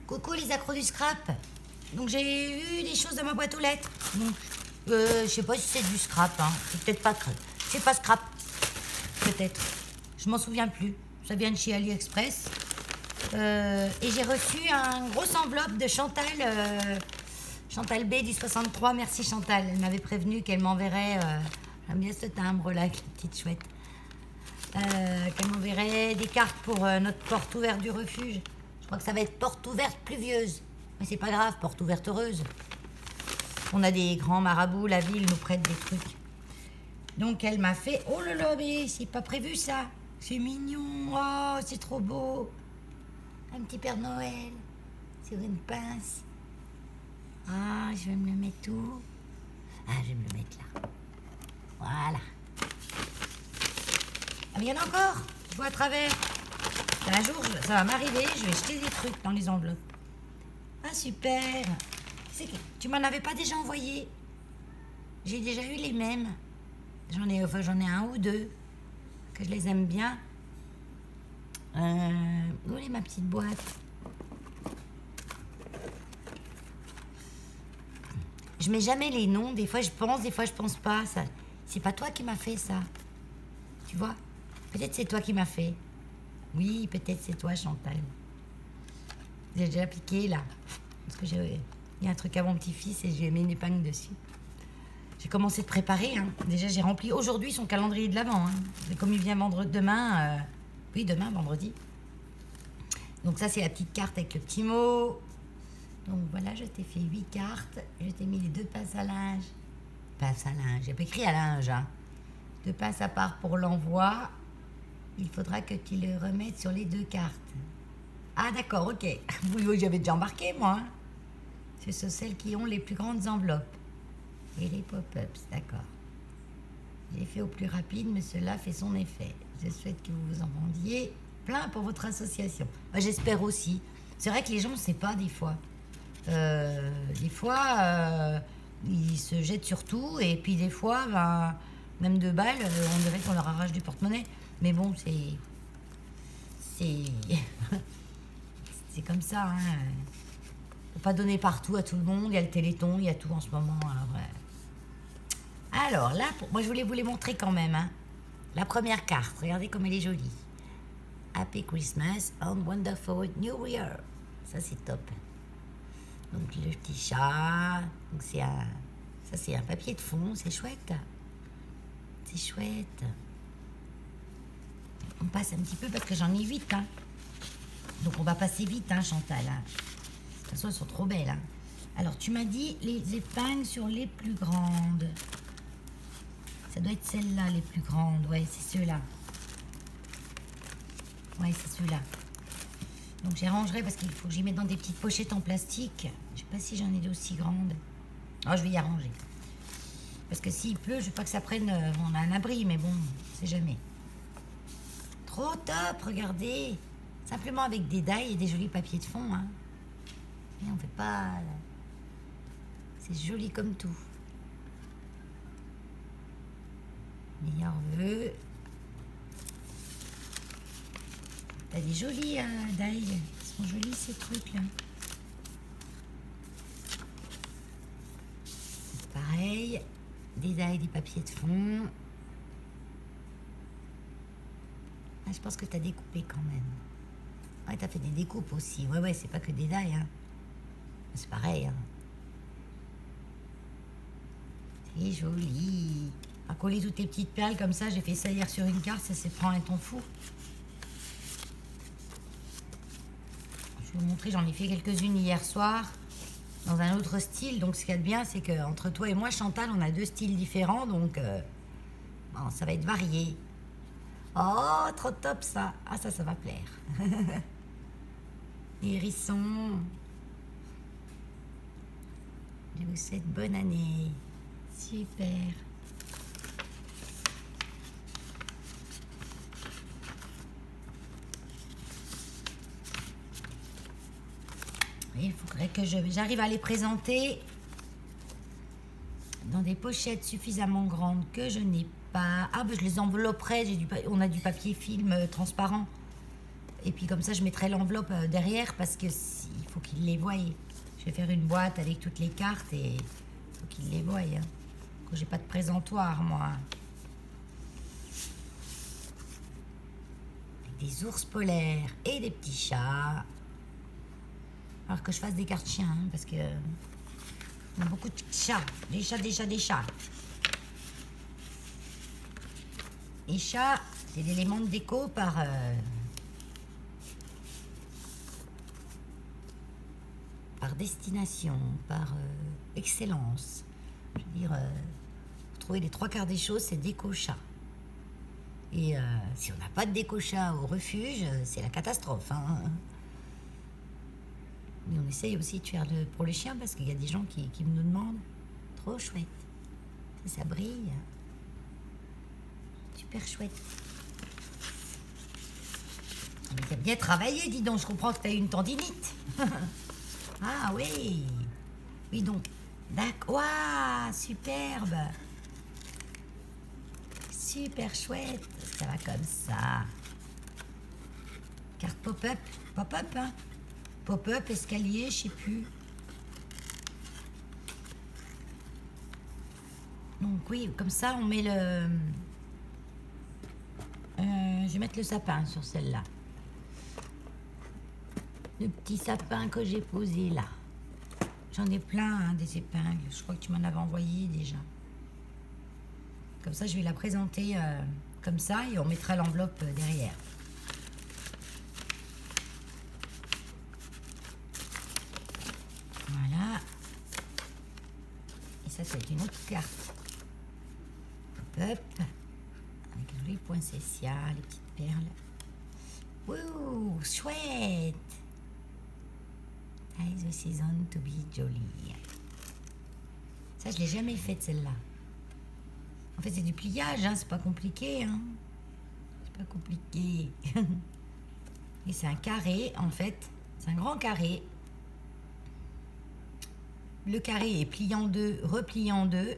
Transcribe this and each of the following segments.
Coucou les accros du scrap. Donc j'ai eu des choses dans ma boîte aux lettres. Donc je sais pas si c'est du scrap, hein. C'est peut-être pas, c'est pas scrap. Peut-être. Je m'en souviens plus. Ça vient de chez AliExpress. Et j'ai reçu une grosse enveloppe de Chantal. Chantal B du 63. Merci Chantal. Elle m'avait prévenu qu'elle m'enverrait. J'aime bien ce timbre là, avec la petite chouette. Qu'elle m'enverrait des cartes pour notre porte ouverte du refuge. Je crois que ça va être porte ouverte pluvieuse. Mais c'est pas grave, porte ouverte heureuse. On a des grands marabouts, la ville nous prête des trucs. Donc elle m'a fait... Oh là là, mais c'est pas prévu ça. C'est mignon. Oh, c'est trop beau. Un petit Père Noël sur une pince. Ah, je vais me le mettre où? Ah, je vais me le mettre là. Voilà. Ah, mais il y en a encore. Je vois à travers. Un jour, ça va m'arriver, je vais jeter des trucs dans les enveloppes. Ah, super. Tu m'en avais pas déjà envoyé? J'ai déjà eu les mêmes. J'en ai un ou deux. Que je les aime bien. Où est ma petite boîte? Je mets jamais les noms. Des fois, je pense pas. Ça, c'est pas toi qui m'as fait ça. Tu vois? Peut-être c'est toi qui m'as fait. Oui, peut-être c'est toi, Chantal. J'ai déjà piqué, là. Parce que il y a un truc à mon petit-fils et j'ai mis une épingle dessus. J'ai commencé de préparer. Hein. Déjà, j'ai rempli aujourd'hui son calendrier de l'Avent. Hein. Et comme il vient demain... Oui, demain, vendredi. Donc ça, c'est la petite carte avec le petit mot. Donc voilà, je t'ai fait 8 cartes. Je t'ai mis les 2 pinces à linge. Pinces à linge. J'ai pas écrit à linge. Hein. 2 pinces à part pour l'envoi. Il faudra que tu le remettes sur les 2 cartes. Ah d'accord, ok. Oui, j'avais déjà embarqué, moi. Hein. Ce sont celles qui ont les plus grandes enveloppes. Et les pop-ups, d'accord. J'ai fait au plus rapide, mais cela fait son effet. Je souhaite que vous vous en vendiez plein pour votre association. J'espère aussi. C'est vrai que les gens ne savent pas des fois. Ils se jettent sur tout. Et puis des fois, même 2 balles, on dirait qu'on leur arrache du porte-monnaie. Mais bon, c'est comme ça. Hein. Faut pas donner partout à tout le monde. Il y a le Téléthon, il y a tout en ce moment. Alors là, moi je voulais vous les montrer quand même. Hein. La première carte, regardez comme elle est jolie. Happy Christmas and Wonderful New Year. Ça c'est top. Donc le petit chat. Donc ça c'est un papier de fond, c'est chouette. C'est chouette. On passe un petit peu parce que j'en ai 8. Hein. Donc on va passer vite, hein, Chantal. Hein. De toute façon, elles sont trop belles. Hein. Alors, tu m'as dit les épingles sur les plus grandes. Ça doit être celles-là, les plus grandes. Ouais, c'est ceux-là. Ouais, c'est ceux-là. Donc, j'y rangerai parce qu'il faut que j'y mette dans des petites pochettes en plastique. Je sais pas si j'en ai d'aussi grandes. Oh, je vais y arranger. Parce que s'il pleut, je veux pas que ça prenne... on a un abri, mais bon, on sait jamais. Trop top, regardez. Simplement avec des die et des jolis papiers de fond. Hein. Et on fait pas... C'est joli comme tout. Meilleurs vœux. T'as des jolis die. Ils sont jolis ces trucs-là. Pareil. Des die, des papiers de fond. Ah, je pense que t'as découpé quand même. Ouais, t'as fait des découpes aussi. Ouais, c'est pas que des die. Hein. C'est pareil. Hein. C'est joli. À coller toutes tes petites perles comme ça, j'ai fait ça hier sur une carte, ça s'est prend un ton fou. Je vais vous montrer, j'en ai fait quelques-unes hier soir, dans un autre style. Donc ce qu'il y a de bien, c'est qu'entre toi et moi, Chantal, on a 2 styles différents, donc bon, ça va être varié. Oh, trop top ça. Ah, ça va plaire. Les hérissons. Je vous souhaite bonne année. Super. Il faudrait que j'arrive à les présenter dans des pochettes suffisamment grandes que je n'ai pas. Ah, ben je les envelopperai. On a du papier film transparent. Et puis comme ça, je mettrai l'enveloppe derrière parce que il faut qu'il les voie. Je vais faire une boîte avec toutes les cartes et il faut qu'il les voie. Hein. J'ai pas de présentoir, moi. Avec des ours polaires et des petits chats. Alors que je fasse des cartes chiens, hein, parce que on a beaucoup de chats. Des chats, des chats, des chats. Les chats, c'est l'élément de déco par destination, par excellence. Je veux dire, pour trouver les 3/4 des choses, c'est déco chat. Et si on n'a pas de déco chat au refuge, c'est la catastrophe. Hein. Mais on essaye aussi de faire pour les chiens parce qu'il y a des gens qui me demandent. Trop chouette. Ça brille. Super chouette. Mais t'as bien travaillé, dis donc. Je comprends que t'as eu une tendinite. Ah oui. Oui, donc. D'accord. Waouh, superbe. Super chouette. Ça va comme ça. Carte pop-up. Pop-up, hein. Pop-up, escalier, je sais plus. Donc oui, comme ça, on met le... je vais mettre le sapin sur celle-là. Le petit sapin que j'ai posé là. J'en ai plein, hein, des épingles. Je crois que tu m'en avais envoyé déjà. Comme ça, je vais la présenter comme ça et on mettra l'enveloppe derrière. Voilà. Et ça, c'est une autre carte. Hop. Avec un joli poinsettia, les petites perles. Wouh, chouette. Ties the season to be jolly. Ça, je l'ai jamais faite, celle-là. En fait, c'est du pliage, hein, c'est pas compliqué. Hein. C'est pas compliqué. Et c'est un carré, en fait. C'est un grand carré. Le carré est plié en deux, replié en deux.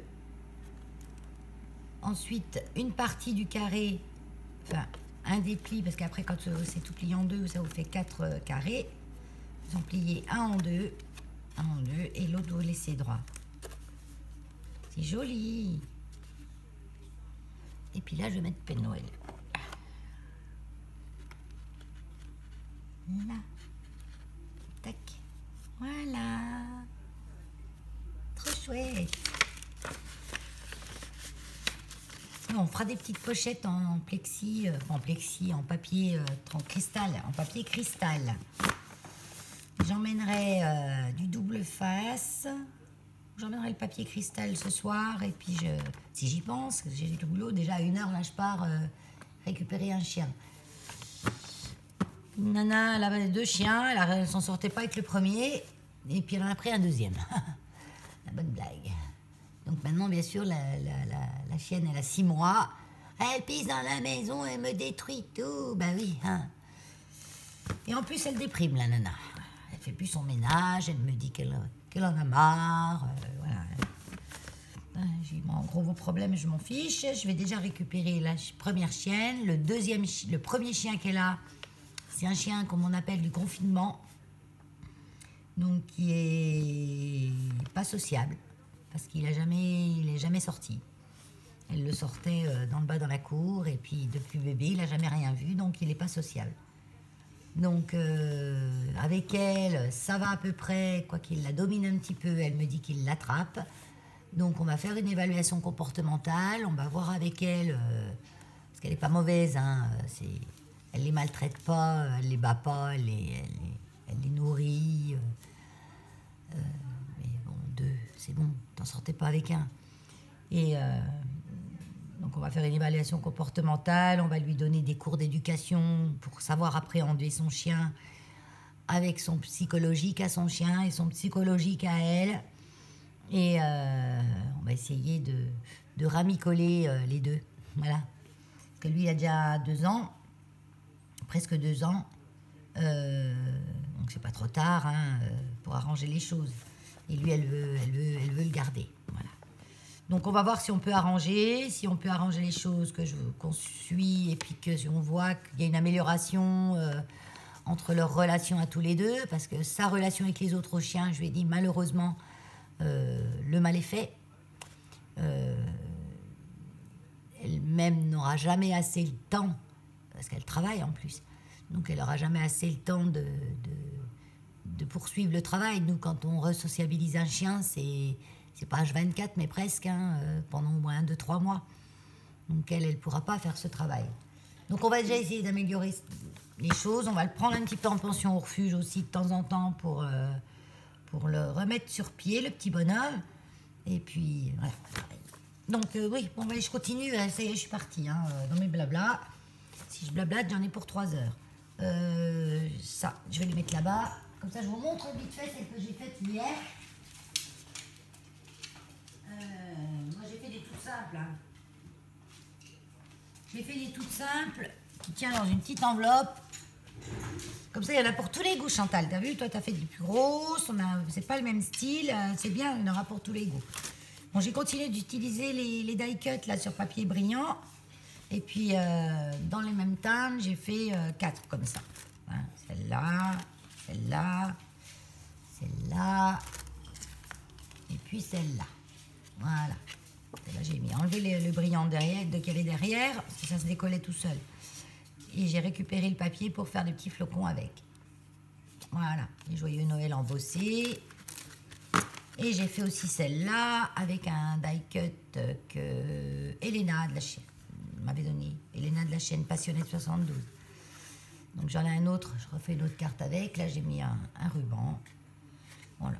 Ensuite, une partie du carré, enfin, un dépli, parce qu'après, quand c'est tout plié en deux, ça vous fait 4 carrés. Vous en pliez un en deux, et l'autre, vous laissez droit. C'est joli. Et puis là, je vais mettre Père Noël. Là. Tac. Voilà. Trop chouette. On fera des petites pochettes en plexi, en papier en cristal, en papier cristal. J'emmènerai du double face. J'emmènerai le papier cristal ce soir et puis si j'y pense, j'ai du boulot. Déjà à 1h là, je pars récupérer un chien. Une nana, elle avait 2 chiens, elle s'en sortait pas avec le premier et puis elle en a pris un deuxième. La bonne blague. Donc maintenant, bien sûr, la chienne, elle a 6 mois. Elle pisse dans la maison, elle me détruit tout. Ben oui, hein. Et en plus, elle déprime, la nana. Elle fait plus son ménage, elle me dit qu'elle en a marre. Voilà. J'ai dit, bon, en gros, vos problèmes, je m'en fiche. Je vais déjà récupérer la première chienne. Le premier chien qu'elle a, c'est un chien, comme on appelle, du confinement. Donc, qui est pas sociable. Parce qu'il est jamais sorti. Elle le sortait dans le bas dans la cour et puis depuis bébé, il n'a jamais rien vu, donc il n'est pas sociable. Donc avec elle, ça va à peu près, quoi qu'il la domine un petit peu, elle me dit qu'il l'attrape. Donc on va faire une évaluation comportementale, on va voir avec elle, parce qu'elle n'est pas mauvaise, hein, elle ne les maltraite pas, elle ne les bat pas, elle les nourrit. Mais bon, 2, c'est bon, t'en sortais pas avec un. Et donc on va faire une évaluation comportementale, on va lui donner des cours d'éducation pour savoir appréhender son chien avec son psychologique à son chien et son psychologique à elle. Et on va essayer de ramicoler les deux. Voilà. Parce que lui, il a déjà 2 ans, presque 2 ans. Donc c'est pas trop tard hein, pour arranger les choses. Et lui, elle veut le garder. Voilà. Donc on va voir si on peut arranger les choses qu'on suit et puis que si on voit qu'il y a une amélioration entre leur relation à tous les deux, parce que sa relation avec les autres chiens, je lui ai dit malheureusement, le mal est fait. Elle-même n'aura jamais assez le temps, parce qu'elle travaille en plus, donc elle n'aura jamais assez le temps de poursuivre le travail. Nous, quand on resociabilise un chien, c'est pas H24, mais presque, pendant au moins 2-3 mois. Donc elle ne pourra pas faire ce travail. Donc on va déjà essayer d'améliorer les choses. On va le prendre un petit peu en pension au refuge aussi de temps en temps pour le remettre sur pied, le petit bonhomme. Et puis, voilà. Donc oui, bon, ben, je continue. Ça y est, je suis partie dans mes blablas. Si je blablate, j'en ai pour 3 heures. Ça, je vais les mettre là-bas. Comme ça, je vous montre vite fait celle que j'ai faite hier. Moi, j'ai fait des toutes simples. J'ai fait des toutes simples qui tient dans une petite enveloppe. Comme ça, il y en a pour tous les goûts, Chantal. T'as vu, toi, t'as fait des plus grosses. C'est pas le même style. C'est bien, il y en aura pour tous les goûts. Bon, j'ai continué d'utiliser les die cuts là, sur papier brillant. Et puis, dans les mêmes teintes, j'ai fait 4 comme ça. Hein, celle-là, celle-là, celle-là, et puis celle-là. Voilà. Et là, j'ai enlevé le brillant derrière, qu'il y avait derrière, parce que ça se décollait tout seul. Et j'ai récupéré le papier pour faire des petits flocons avec. Voilà. Les joyeux Noël embossés. Et j'ai fait aussi celle-là avec un die cut que Elena de la chaîne m'avait donné. Elena de la chaîne Passionnée de 72. Donc j'en ai un autre, je refais une autre carte avec. Là, j'ai mis un ruban. Voilà.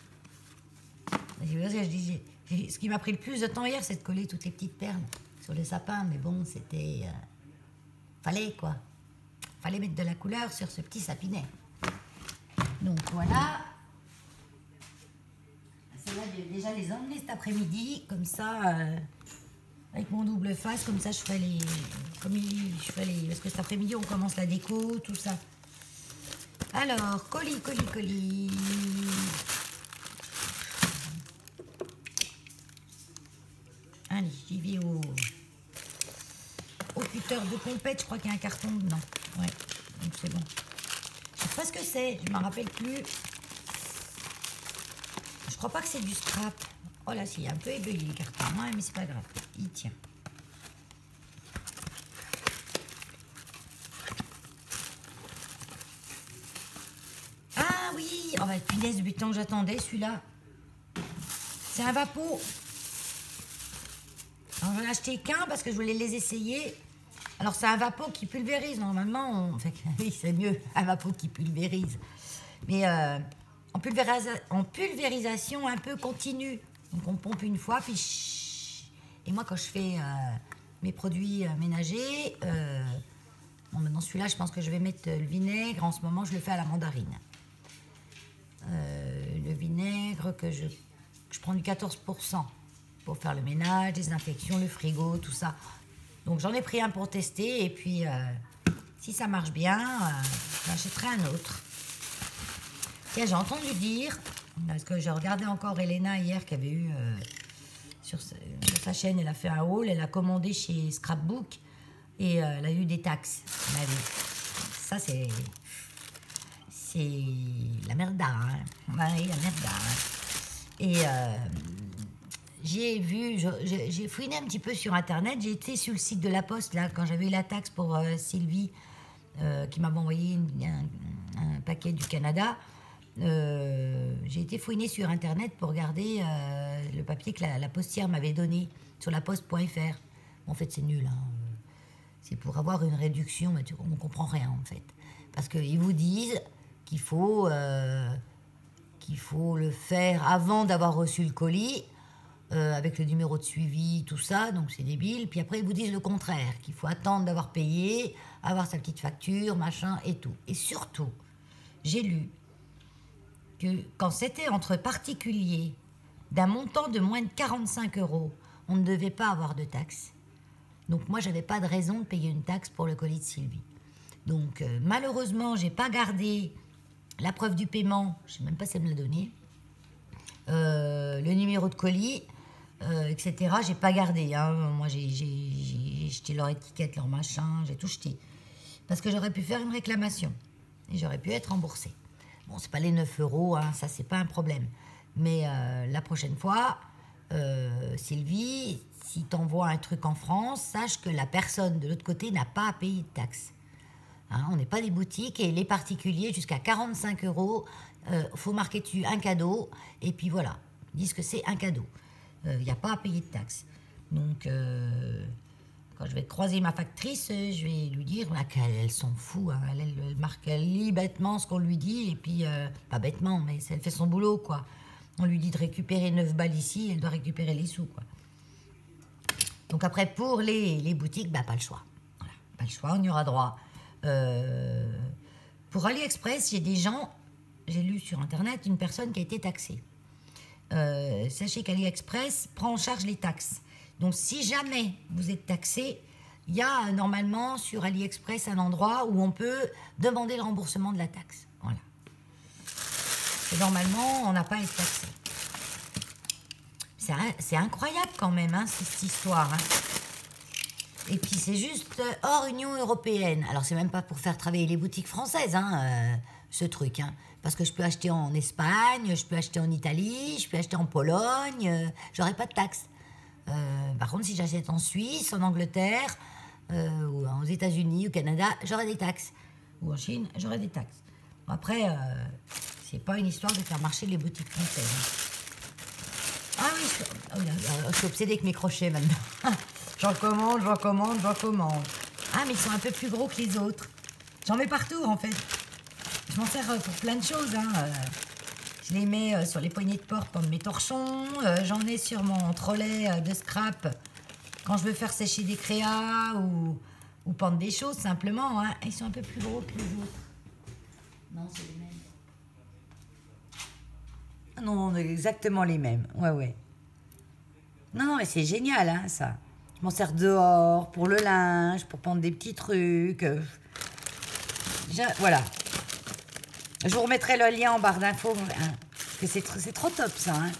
Ce qui m'a pris le plus de temps hier, c'est de coller toutes les petites perles sur les sapins. Mais bon, c'était... fallait, quoi. Fallait mettre de la couleur sur ce petit sapinet. Donc voilà. Celle-là, je vais déjà les emmener cet après-midi. Comme ça, avec mon double face, comme ça, je ferai les... Parce que cet après-midi, on commence la déco, tout ça. Alors, colis, colis, colis. Allez, j'y vais au cutter de compète. Je crois qu'il y a un carton dedans. Ouais, donc c'est bon. Je sais pas ce que c'est, je ne m'en rappelle plus. Je crois pas que c'est du scrap. Oh là, si, il est un peu ébelli le carton. Ouais, mais c'est pas grave, il tient. Ah oui, oh bah punaise, depuis le temps que j'attendais celui-là. C'est un Vapo. Alors j'en ai acheté qu'un parce que je voulais les essayer. Alors c'est un Vapo qui pulvérise normalement. Enfin, oui, c'est mieux un Vapo qui pulvérise. Mais en pulvérisation un peu continue. Donc on pompe une fois, puis chut. Et moi quand je fais mes produits ménagers, bon, maintenant celui-là je pense que je vais mettre le vinaigre. En ce moment je le fais à la mandarine. Le vinaigre que je prends du 14% pour faire le ménage, les infections, le frigo, tout ça. Donc j'en ai pris un pour tester et puis si ça marche bien, j'achèterai un autre. Tiens, j'ai entendu dire, parce que j'ai regardé encore Elena hier qui avait eu sur sa chaîne, elle a fait un haul, elle a commandé chez Scrapbook et elle a eu des taxes. Ça c'est la merda, hein. Ouais, la merda. Hein. Et j'ai fouiné un petit peu sur internet. J'ai été sur le site de la Poste là quand j'avais eu la taxe pour Sylvie qui m'avait envoyé un paquet du Canada. J'ai été fouiner sur internet pour regarder le papier que la postière m'avait donné sur laposte.fr. En fait, c'est nul. Hein. C'est pour avoir une réduction, mais on ne comprend rien en fait. Parce qu'ils vous disent qu'il faut le faire avant d'avoir reçu le colis, avec le numéro de suivi, tout ça, donc c'est débile. Puis après, ils vous disent le contraire, qu'il faut attendre d'avoir payé, avoir sa petite facture, machin et tout. Et surtout, j'ai lu que quand c'était entre particuliers d'un montant de moins de 45 €, on ne devait pas avoir de taxe. Donc moi, j'avais pas de raison de payer une taxe pour le colis de Sylvie. Donc malheureusement, j'ai pas gardé la preuve du paiement, je sais même pas si elle me l'a donné, le numéro de colis, etc. J'ai pas gardé. Hein. Moi, j'ai jeté leur étiquette, leur machin, j'ai tout jeté. Parce que j'aurais pu faire une réclamation. et j'aurais pu être remboursée. Bon, c'est pas les 9 euros, hein, ça c'est pas un problème. Mais la prochaine fois, Sylvie, si t'envoies un truc en France, sache que la personne de l'autre côté n'a pas à payer de taxes. Hein, on n'est pas des boutiques et les particuliers, jusqu'à 45 euros, faut marquer dessus un cadeau, et puis voilà, ils disent que c'est un cadeau. Il n'y a pas à payer de taxes. Donc, quand je vais croiser ma factrice, je vais lui dire qu'elle s'en fout. Hein. Elle lit bêtement ce qu'on lui dit, et puis, pas bêtement, mais elle fait son boulot, quoi. On lui dit de récupérer 9 balles ici, elle doit récupérer les sous, quoi. Donc après, pour les boutiques, bah, pas le choix. Voilà, pas le choix, on y aura droit. Pour AliExpress, j'ai lu sur Internet une personne qui a été taxée. Sachez qu'AliExpress prend en charge les taxes. Donc si jamais vous êtes taxé, il y a normalement sur AliExpress un endroit où on peut demander le remboursement de la taxe. Voilà. Et normalement, on n'a pas à être taxé. C'est incroyable quand même, hein, cette histoire. Hein. Et puis c'est juste hors Union européenne. Alors c'est même pas pour faire travailler les boutiques françaises, hein, ce truc. Hein. Parce que je peux acheter en Espagne, je peux acheter en Italie, je peux acheter en Pologne, j'aurai pas de taxes. Par contre, si j'achète en Suisse, en Angleterre, ou aux États-Unis, au Canada, j'aurai des taxes. Ou en Chine, j'aurai des taxes. Bon, après, c'est pas une histoire de faire marcher les boutiques françaises. Hein. Ah oui, je suis obsédée avec mes crochets maintenant. J'en commande. Ah, mais ils sont un peu plus gros que les autres. J'en mets partout, en fait. Je m'en sers pour plein de choses. Hein. Je les mets sur les poignées de porte pour mes torchons. J'en ai sur mon trolley de scrap quand je veux faire sécher des créas ou pendre des choses, simplement. Hein. Ils sont un peu plus gros que les autres. Non, c'est les mêmes. Non, exactement les mêmes. Ouais. Non, mais c'est génial, hein, ça. Je m'en sers dehors, pour le linge, pour pendre des petits trucs. Voilà. Je vous remettrai le lien en barre d'infos. Hein, que c'est trop top, ça. Hein.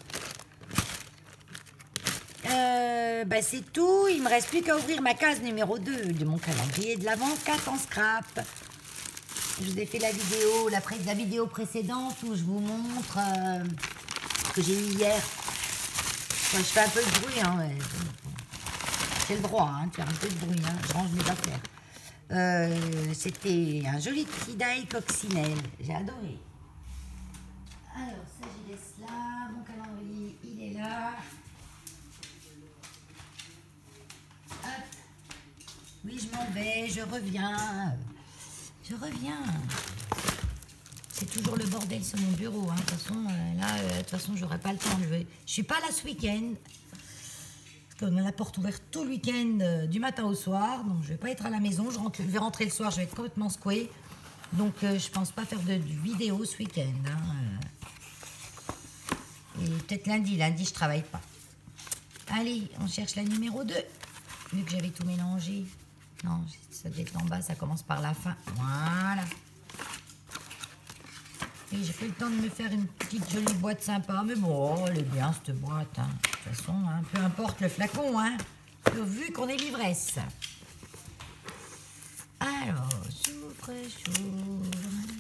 Bah, c'est tout. Il me reste plus qu'à ouvrir ma case numéro 2 de mon calendrier de l'Avent 4 en scrap. Je vous ai fait la vidéo précédente où je vous montre ce que j'ai eu hier. Moi, je fais un peu de bruit, hein. Ouais. J'ai le droit de faire un peu de bruit. Hein. Je range mes affaires. C'était un joli petit die coccinelle. J'ai adoré. Alors, ça, je laisse là. Mon calendrier, il est là. Hop. Oui, je m'en vais. Je reviens. C'est toujours le bordel sur mon bureau. Hein. De toute façon, j'aurai pas le temps. Je suis pas là ce week-end. Parce qu'on a la porte ouverte tout le week-end, du matin au soir. Donc, je vais pas être à la maison. Je vais rentrer le soir. Je vais être complètement secouée. Donc, je pense pas faire de vidéo ce week-end. Hein. Et peut-être lundi. Lundi, je travaille pas. Allez, on cherche la numéro 2. Vu que j'avais tout mélangé. Non, ça doit être en bas, ça commence par la fin. Voilà. Et j'ai pas eu le temps de me faire une petite jolie boîte sympa. Mais bon, elle est bien cette boîte. Hein. De toute façon, hein, peu importe le flacon, hein, pourvu qu'on ait l'ivresse. Alors, s'ouvre.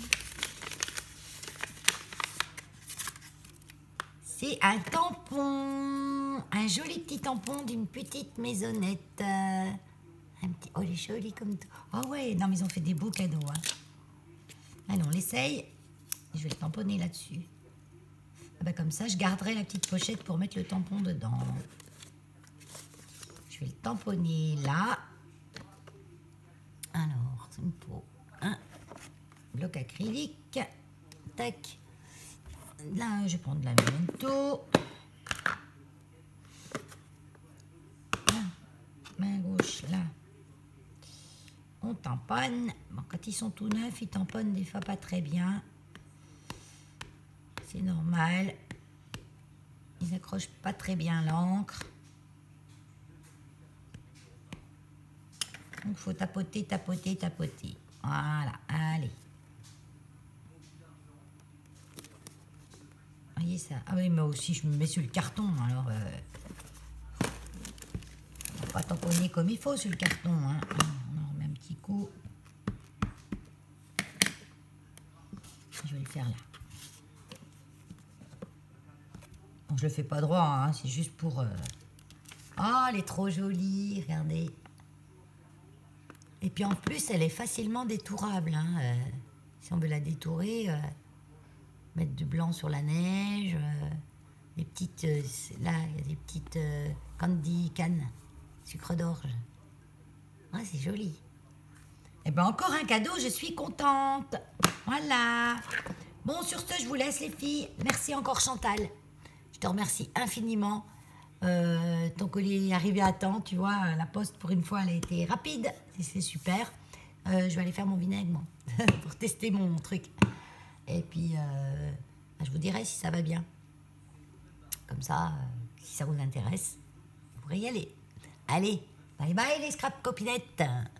C'est un tampon. Un joli petit tampon d'une petite maisonnette. Oh, il est joli comme tout. Oh ouais, non, mais ils ont fait des beaux cadeaux. Hein. Allez, on l'essaye. Je vais le tamponner là-dessus. Ah bah, comme ça, je garderai la petite pochette pour mettre le tampon dedans. Je vais le tamponner là. Alors, c'est une peau. Un bloc acrylique. Tac. Là, je vais prendre la Memento. Main gauche, là. On tamponne. Bon, quand ils sont tout neufs, ils tamponnent des fois pas très bien. C'est normal. Ils accrochent pas très bien l'encre. Donc, il faut tapoter. Voilà, allez. Voyez ça. Ah oui, mais aussi, je me mets sur le carton. Alors, on va pas tamponner comme il faut sur le carton. Hein. On en remet un petit coup. faire là. Bon, je le fais pas droit, hein, c'est juste pour... Oh, elle est trop jolie, regardez. Et puis en plus, elle est facilement détourable. Hein, si on veut la détourer, mettre du blanc sur la neige, des petites... là, il y a des petites candy cannes, sucre d'orge. Ah, c'est joli. Et ben encore un cadeau, je suis contente. Voilà. Bon, sur ce, je vous laisse les filles. Merci encore Chantal. Je te remercie infiniment. Ton colis est arrivé à temps, tu vois. La poste, pour une fois, elle a été rapide. C'est super. Je vais aller faire mon vinaigre, moi, pour tester mon truc. Et puis, je vous dirai si ça va bien. Comme ça, si ça vous intéresse, vous pourrez y aller. Allez, bye bye les scrap copinettes.